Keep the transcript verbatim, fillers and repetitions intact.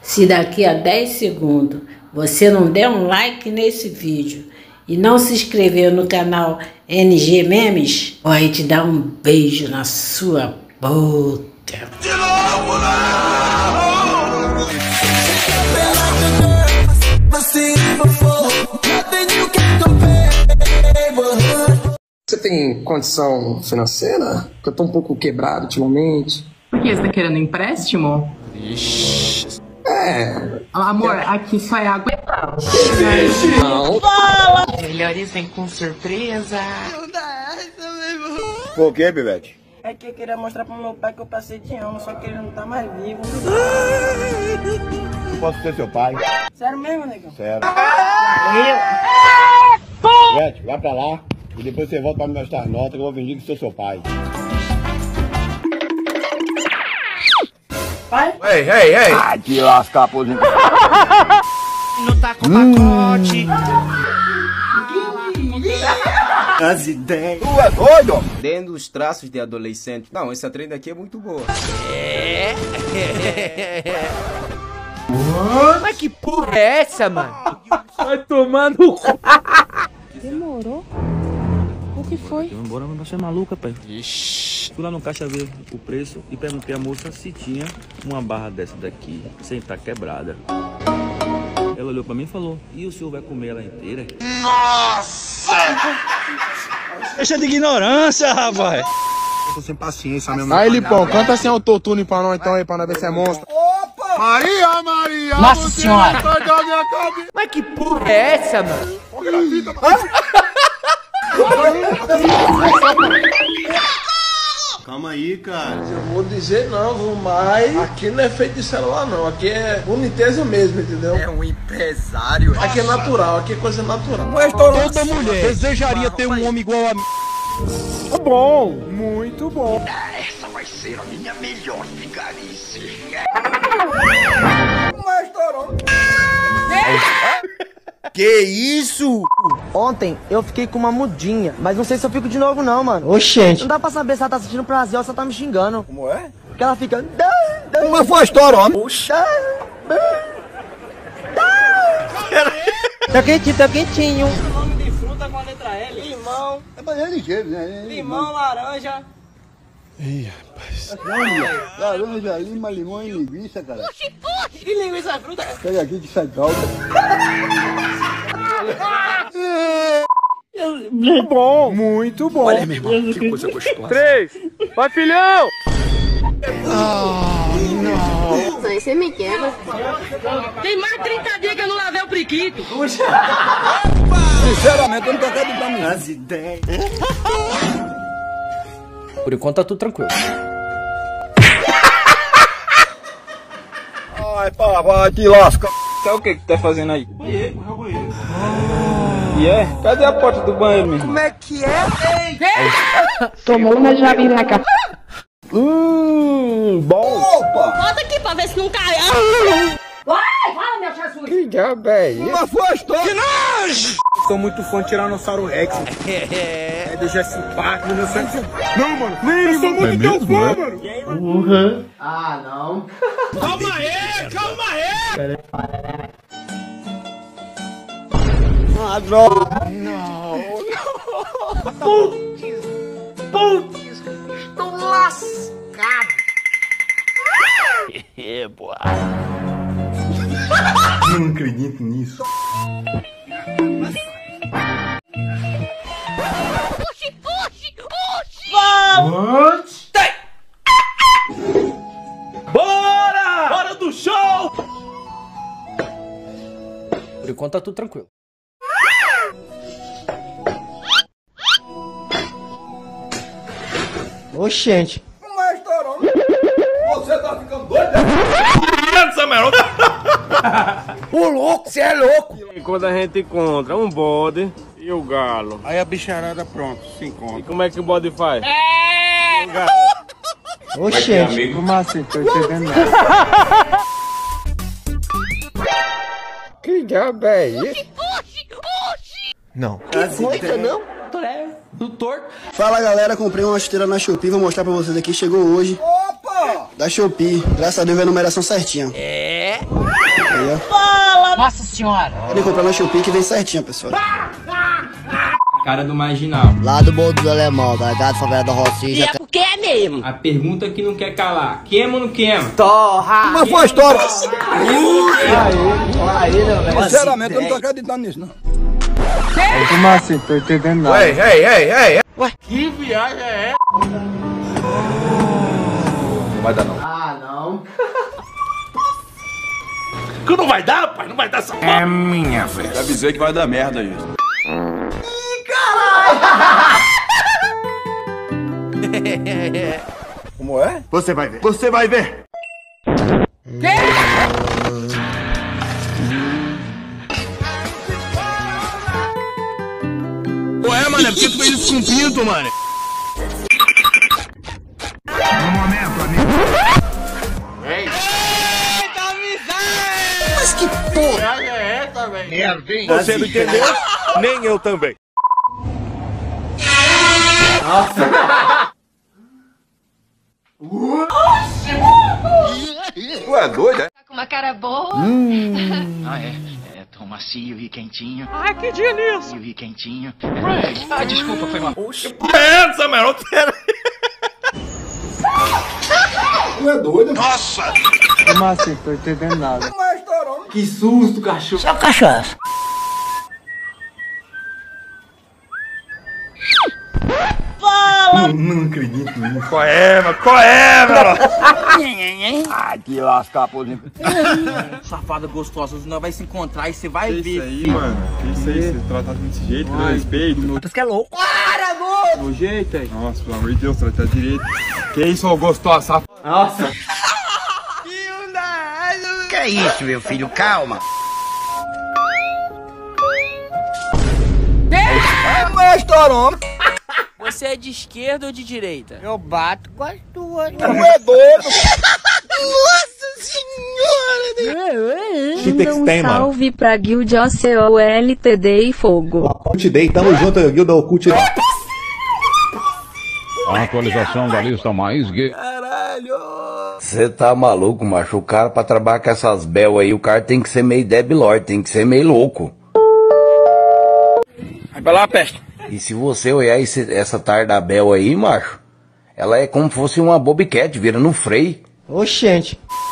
Se daqui a dez segundos você não der um like nesse vídeo e não se inscrever no canal N G Memes, vai te dar um beijo na sua boca. Você tem condição financeira? Porque eu tô um pouco quebrado ultimamente. Por que? Você tá querendo empréstimo? Ixi. É. Amor, aqui só é água e tal. Não. Fala! Melhores vem com surpresa. Não dá essa mesmo. Por que, Bivete? É que eu queria mostrar pro meu pai que eu passei de ano, só que ele não tá mais vivo. Eu posso ser seu pai? Sério mesmo, negão? Sério. Eu? Bivete, vai pra lá e depois você volta pra me mostrar as notas que eu vou fingir que sou seu pai. Pai? Ei, ei, ei! Ai, te lascar, pozinho. Não tá com pacote. As ideias. Tu é doido? Dentro dos traços de adolescente. Não, essa trend aqui é muito boa. É. Mas que porra é essa, mano? Vai tomar no cu. Demorou? O que foi? Eu embora, mas você é maluca, pai. Ixi. Fui lá no caixa ver o preço e perguntei à moça se tinha uma barra dessa daqui, sem estar quebrada. Ela olhou pra mim e falou: e o senhor vai comer ela inteira? Nossa! Deixa de ignorância, rapaz! Eu tô sem paciência mesmo. Aí, Lipão, canta assim autotune pra nós então aí, pra nós ver se é monstro. Opa! Maria, Maria! Nossa senhora! Mas que porra é essa, mano? Calma aí, cara. Eu vou dizer não, mas aqui não é feito de celular não, aqui é boniteza mesmo, entendeu? É um empresário. Aqui é natural, aqui é coisa natural. Um restaurante da mulher desejaria ter um homem igual a mim. Bom, muito bom. Essa vai ser a minha melhor vigarice. Um restaurante. Que isso? Ontem eu fiquei com uma mudinha, mas não sei se eu fico de novo não, mano. Oxente. Não dá pra saber se ela tá assistindo Brasil ou se ela tá me xingando. Como é? Porque ela fica... Uma foi a história, homem. Puxa. Tá quentinho, tá quentinho. O nome de fruta com a letra L. Limão. É banheiro ligeiro, né? Limão, laranja. Ih, rapaz. Laranja, lima, limão e linguiça, cara. Que linguiça é fruta? Pega aqui que sai calda. Bom, muito bom. Olha, meu irmão, que coisa gostosa. Três. Vai, filhão! Ah, não. Isso aí você me quebra. Tem mais de trinta dias que eu não lavei o priquito. Sinceramente, eu não tô acreditando nisso. As ideias. Por enquanto tá tudo tranquilo. Ai, pá, vai te lasca. Sabe o que que tá fazendo aí? Banheiro, meu banheiro. E é? Cadê a porta do banheiro, meu irmão? Como é que é? Tomou uma jabiraca. Hum, bom. Opa! Bota aqui pra ver se não cai. Vai, fala, meu Jesus. Que diabo é isso? Uma foi a história. Que nojo! Sou muito fã de Tiranossauro Rex. É do Jurassic Park, do meu sangue. Não, mano. Eu sou muito teu fã, mano. Uhum. Ah, não. Calma aí, calma aí. Ah, droga. Não. Putz, putz, estou lascado. É, boa. Eu não acredito nisso. Oxi, oxi, oxi. What? Bora! Bora do show! Por enquanto tá tudo tranquilo. Oxente. Um restaurante. Você tá ficando doido? Ô, louco, você é louco! E quando a gente encontra um bode e o galo. Aí a bicharada pronto, se encontra. E como é que o bode faz? É. O galo. Oxente. Como assim? Tô entendendo nada. Que diabo é isso? Oxi, oxi. Não. Que coisa, não? Do torto. Fala galera, comprei uma esteira na Shopee, vou mostrar pra vocês aqui, chegou hoje. Opa! Da Shopee. Graças a Deus veio a numeração certinha. É. Aí, ó. Fala! Nossa senhora! Pode comprar na Shopee que vem certinha, pessoal. Cara do marginal. Lá do Morro dos Alemão, da gata favela da Rocinha. É porque é mesmo. A pergunta que não quer calar. Queima ou não queima? Torra! Mas foi a história. Sinceramente, eu não tô acreditando nisso, não. Como assim? Tô entendendo nada. Ei, ei, ei, ei. Ué, que viagem é essa? Não vai dar não. Ah, não. Que não vai dar, pai? Não vai dar essa porra. É minha vez. Já avisei que vai dar merda isso. Ih, caralho! Como é? Você vai ver. Você vai ver. Quê? Ué, mano, é porque tu fez isso com pinto, mano. No momento, amigo. Ei. Mas que porra! viagem é essa, velho? Merda, hein? Você não entendeu? Nem eu também. Nossa. Tu é doido, é? Tá com uma cara boa. Hum. Ah, é. É tão macio e quentinho. Ai, que delícia. E quentinho. Ah, desculpa, foi uma... Oxe. É essa, mano. Pera aí. Tu é doido? Nossa! Como assim? Tô entendendo nada. Que susto, cachorro. Só cachaça. Fala! Não, não acredito nisso. Qual é, mano? Qual é, mano? Ai, que lascar, por exemplo. Safada gostosa, nós vai se encontrar e você vai Que ver. isso aí, mano? Que isso aí? Você trata desse jeito, com respeito. Tu é louco. Para, gordo! No jeito aí. Nossa, pelo amor de Deus, trata direito. Que isso, ô gostosa, safada. Nossa. Que é isso, meu filho? Calma. Não é estourão. Você é de esquerda ou de direita? Eu bato com as duas. Não é doido. Nossa senhora! Que tem que tem, mano? Salve pra Guild O C O L T D e Fogo. Occult Day, tamo junto, Guilda Occult Day. A atualização da lista mais gay. Caralho! Você tá maluco, macho? O cara pra trabalhar com essas bel aí, o cara tem que ser meio debilóide, tem que ser meio louco. Vai pra lá, peste. E se você olhar esse, essa tarda Bel aí, macho, ela é como se fosse uma bobcat, vira no freio. Oxente.